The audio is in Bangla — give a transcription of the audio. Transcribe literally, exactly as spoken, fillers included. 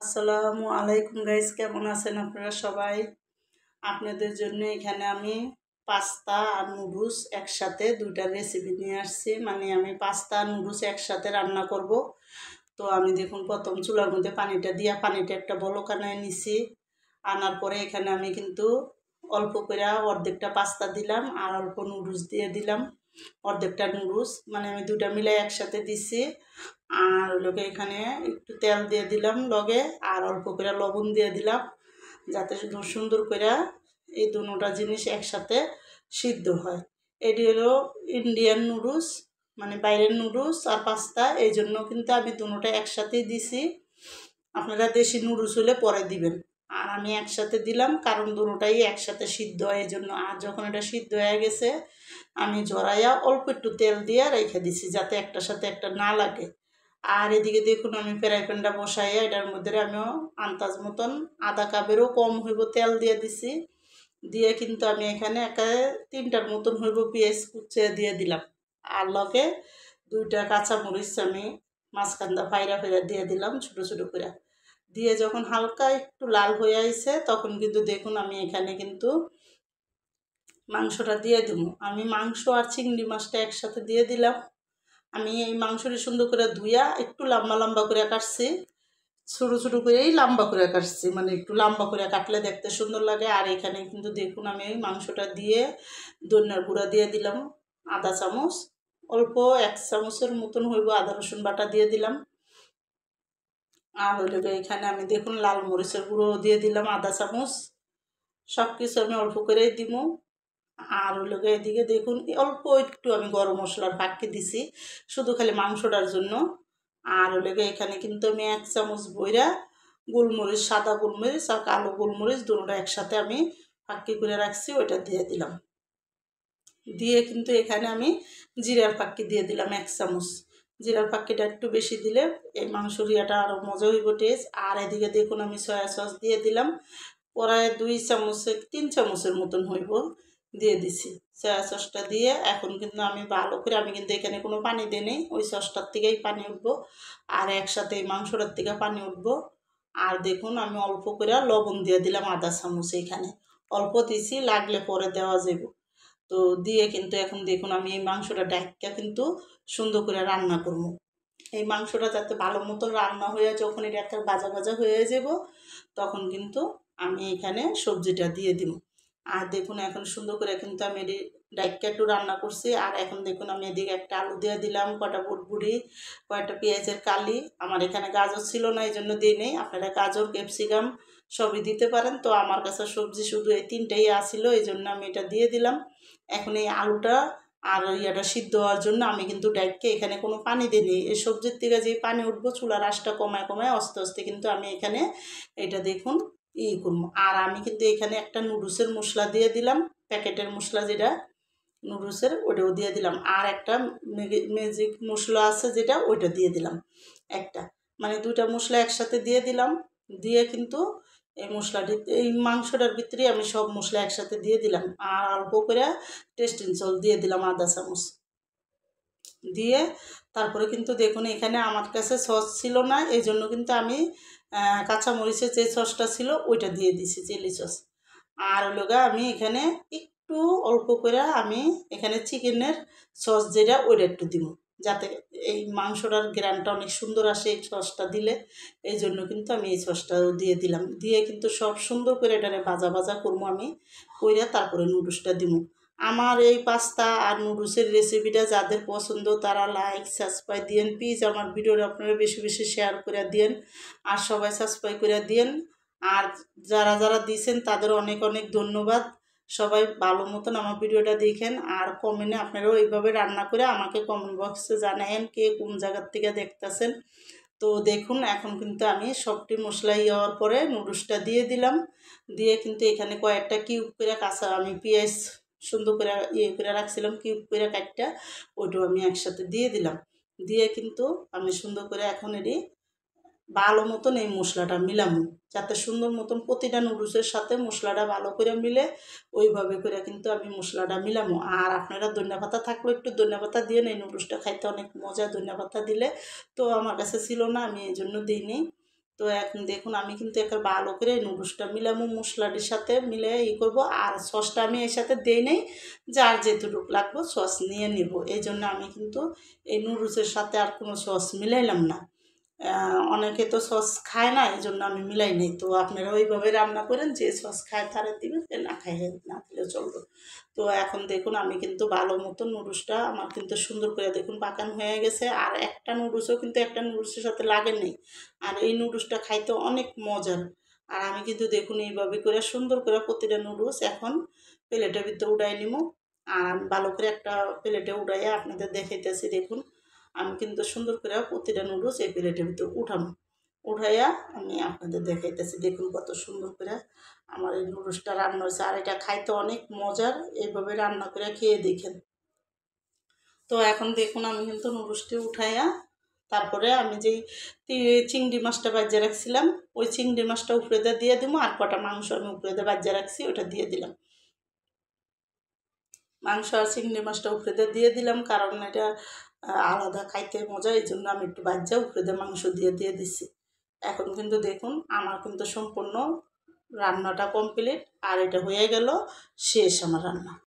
আসসালামু আলাইকুম গাইস, কেমন আছেন আপনারা সবাই? আপনাদের জন্য এখানে আমি পাস্তা আর নুডলস একসাথে দুইটা রেসিপি নিয়ে আসছি। মানে আমি পাস্তা আর নুডলস একসাথে রান্না করব। তো আমি দেখুন প্রথম চুলার মধ্যে পানিটা দিয়া পানিটা একটা বলক আনায় নিছি। আনার পরে এখানে আমি কিন্তু অল্প করে অর্ধেকটা পাস্তা দিলাম আর অল্প নুডলস দিয়ে দিলাম। অর্ধেকটা নুডলস মানে আমি দুটা মিলে একসাথে দিছি। আর লগে এখানে একটু তেল দিয়ে দিলাম লগে, আর অল্প করে লবণ দিয়ে দিলাম, যাতে সুন্দর করে এই দুটা জিনিস একসাথে সিদ্ধ হয়। এটি হলো ইন্ডিয়ান নুডলস, মানে বাইরের নুডলস আর পাস্তা, এই জন্য কিন্তু আমি দুটোটা একসাথেই দিছি। আপনারা দেশি নুডলস হলে পরে দিবেন, আর আমি একসাথে দিলাম কারণ দুটোটাই একসাথে সিদ্ধ হয় এই জন্য। আর যখন এটা সিদ্ধ হয়ে গেছে আমি জড়াইয়া অল্প একটু তেল দিয়ে রেখে দিছি যাতে একটার সাথে একটা না লাগে। আর এদিকে দেখুন আমি ফ্রাই প্যানটা বসাইয়া এটার মধ্যে আমিও আন্দাজ মতন আধা কাপেরও কম হইব তেল দিয়ে দিছি। দিয়ে কিন্তু আমি এখানে একা তিনটার মতন হইব পেঁয়াজ কুচে দিয়ে দিলাম, আর লগে দুইটা কাঁচামরিচ আমি মাঝখানটা ফাইরা ফাইরা দিয়ে দিলাম ছোটো ছোটো করে। দিয়ে যখন হালকা একটু লাল হয়ে আইছে তখন কিন্তু দেখুন আমি এখানে কিন্তু মাংসটা দিয়ে দেবো। আমি মাংস আর চিংড়ি মাছটা একসাথে দিয়ে দিলাম। আমি এই মাংসটি সুন্দর করে ধুইয়া একটু লম্বা লম্বা করে কাটছি, ছোটো ছোটো করেই লম্বা করে কাটছি, মানে একটু লম্বা করে কাটলে দেখতে সুন্দর লাগে। আর এখানে কিন্তু দেখুন আমি এই মাংসটা দিয়ে ধনিয়ার গুঁড়া দিয়ে দিলাম আধা চামচ, অল্প এক চামচের মতন হইব আদা রসুন বাটা দিয়ে দিলাম। আর হইলে এখানে আমি দেখুন লাল মরিচের গুঁড়ো দিয়ে দিলাম আধা চামচ। সব কিছু আমি অল্প করেই দিব। আর হইল এদিকে দেখুন অল্প একটু আমি গরম মশলার ফাঁকি দিছি শুধু খালি মাংসটার জন্য। আর হইল এখানে কিন্তু আমি এক চামচ বইরা গোলমরিচ, সাদা গোলমরিচ আর কালো গোলমরিচ দুটোটা একসাথে আমি ফাঁকি করে রাখছি, ওইটা দিয়ে দিলাম। দিয়ে কিন্তু এখানে আমি জিরার ফাঁকি দিয়ে দিলাম এক চামচ। জিরার ফাঁকিটা একটু বেশি দিলে এই মাংসর ইয়াটা আরও মজা হইব টেস্ট। আর এদিকে দেখুন আমি সয়া সস দিয়ে দিলাম প্রায় দুই চামচের তিন চামচের মতন হইব, দিয়ে দিছি সয়া সসটা দিয়ে। এখন কিন্তু আমি ভালো করে, আমি কিন্তু এখানে কোনো পানি দিই নেই, ওই সসটার থেকেই পানি উঠবো আর একসাথে এই মাংসটার থেকে পানি উঠবো। আর দেখুন আমি অল্প করে লবণ দিয়ে দিলাম আধা চামচ, এখানে অল্প দিছি, লাগলে পরে দেওয়া যাব। তো দিয়ে কিন্তু এখন দেখুন আমি এই মাংসটা ডাক্কা কিন্তু সুন্দর করে রান্না করব। এই মাংসটা যাতে ভালো মতো রান্না হয়ে যখন এটা একটা ভাজা ভাজা হয়ে যাব তখন কিন্তু আমি এখানে সবজিটা দিয়ে দিব। আর দেখুন এখন সুন্দর করে কিন্তু আমি এটি ডাক্কা একটু রান্না করছি। আর এখন দেখুন আমি এদিকে একটা আলু দিয়ে দিলাম, কয়টা বুটবুড়ি, কয়েকটা পেঁয়াজের কালি। আমার এখানে গাজর ছিল না এই জন্য দিই নেই, আপনারা গাজর ক্যাপসিকাম সবই দিতে পারেন। তো আমার কাছে সবজি শুধু এই তিনটাই আসিল এই জন্য আমি এটা দিয়ে দিলাম। এখন এই আলুটা আর ইয়াটা সিদ্ধ হওয়ার জন্য আমি কিন্তু ডাইককে এখানে কোনো পানি দিইনি। এই সবজির থেকে যে পানি উঠবো চুলার আঁচটা কমায় কমায় আস্তে আস্তে কিন্তু আমি এখানে এটা দেখুন ই করবো। আর আমি কিন্তু এখানে একটা নুডলসের মশলা দিয়ে দিলাম, প্যাকেটের মশলা যেটা নুডলসের ওটাও দিয়ে দিলাম। আর একটা ম্যাজিক মশলা আছে যেটা ওইটা দিয়ে দিলাম একটা, মানে দুইটা মশলা একসাথে দিয়ে দিলাম। দিয়ে কিন্তু এই মশলাটি এই মাংসটার ভিতরে আমি সব মশলা একসাথে দিয়ে দিলাম। আর অল্প করে টেস্টিং সল্ট দিয়ে দিলাম আধা চামচ দিয়ে। তারপরে কিন্তু দেখুন এখানে আমার কাছে সস ছিল না এই জন্য কিন্তু আমি কাঁচামরিচের যে সসটা ছিল ওইটা দিয়ে দিছি, চিলি সস। আর লোগা আমি এখানে একটু অল্প করে আমি এখানে চিকেনের সস যেটা ওইটা একটু দিব যাতে এই মাংসটার গ্রানটা অনেক সুন্দর আসে এই সসটা দিলে, এই জন্য কিন্তু আমি এই সসটাও দিয়ে দিলাম। দিয়ে কিন্তু সব সুন্দর করে এটারে ভাজা ভাজা করবো আমি কইরা, তারপরে নুডলসটা দিব। আমার এই পাস্তা আর নুডলসের রেসিপিটা যাদের পছন্দ তারা লাইক সাবস্ক্রাইব দিয়েন প্লিজ। আমার ভিডিওটা আপনারা বেশি বেশি শেয়ার করে দিয়েন আর সবাই সাবস্ক্রাইব করে দিয়েন। আর যারা যারা দিয়েছেন তাদের অনেক অনেক ধন্যবাদ। সবাই ভালো মতন আমার ভিডিওটা দেখেন আর কমেন্টে আপনারাও এইভাবে রান্না করে আমাকে কমেন্ট বক্সে জানায়েন কে কোন জায়গার থেকে দেখতেছেন। তো দেখুন এখন কিন্তু আমি সবটি মশলা হওয়ার পরে নুডলসটা দিয়ে দিলাম। দিয়ে কিন্তু এখানে কয়েকটা কিউব করে কাঁচা আমি পেঁয়াজ সুন্দর করে ইয়ে করে রাখছিলাম কিউব করে কাটটা, ওইটাও আমি একসাথে দিয়ে দিলাম। দিয়ে কিন্তু আমি সুন্দর করে এখন এটি ভালো মতন এই মশলাটা মিলামো যাতে সুন্দর মতন প্রতিটা নুডলসের সাথে মশলাটা ভালো করে মিলে, ওইভাবে করে কিন্তু আমি মশলাটা মিলামো। আর আপনারা ধনিয়া পাতা থাকলে একটু ধনিয়া পাতা দিয়ে এই নুডলসটা খাইতে অনেক মজা ধনিয়া পাতা দিলে, তো আমার কাছে ছিল না আমি এই জন্য দিইনি। তো এখন দেখুন আমি কিন্তু একটা ভালো করে নুডলসটা মিলামো মশলাটির সাথে মিলে ই করবো। আর সসটা আমি এর সাথে দেই নেই, যার যেটুকু লাগবে সস নিয়ে নিব। এই জন্য আমি কিন্তু এই নুডলসের সাথে আর কোনো সস মিলাইলাম না। অনেকে তো সস খায় না, এই জন্য আমি মিলাই নেই। তো আপনারা ওইভাবে রান্না করেন, যে সস খায় তারা দিবেন, না খায় না দিলেও চলবে। তো এখন দেখুন আমি কিন্তু ভালো মতো নুডলসটা আমার কিন্তু সুন্দর করে দেখুন পাকানো হয়ে গেছে। আর একটা নুডলসও কিন্তু একটা নুডলসের সাথে লাগে নেই। আর এই নুডলসটা খাইতে অনেক মজার। আর আমি কিন্তু দেখুন এইভাবে করে সুন্দর করে প্রতিটা নুডলস এখন প্লেটের ভিতরে উঠাই নিব। আর ভালো করে একটা প্লেটে উঠাইয়া আপনাদের দেখাইতেছি। দেখুন আমি কিন্তু সুন্দর করে প্রতিটা নুডলস এই প্লেটের ভিতরে উঠাবো, উঠাইয়া আমি আপনাদের দেখাইতেছি। দেখুন কত সুন্দর করে আমার এই নুডলসটা রান্না হয়েছে। আর এটা খাইতে অনেক মজার, এইভাবে রান্না করে খেয়ে দেখেন। তো এখন দেখুন আমি কিন্তু নুডলসটি উঠাইয়া তারপরে আমি যেই চিংড়ি মাছটা বাজিয়ে রাখছিলাম ওই চিংড়ি মাছটা উপরে দিয়ে দিয়ে দিব। আর কটা মাংস আমি উপরে দিয়ে বাজিয়ে রাখছি ওটা দিয়ে দিলাম। মাংস আর চিংড়ি মাছটা উপরে দিয়ে দিয়ে দিলাম, কারণ এটা আলাদা খাইতে মজা, এই জন্য আমি একটু বাজ্যা উপরে দিয়ে মাংস দিয়ে দিয়ে দিচ্ছি। এখন কিন্তু দেখুন আমার কিন্তু সম্পূর্ণ রান্নাটা কমপ্লিট, আর এটা হয়ে গেল শেষ আমার রান্না।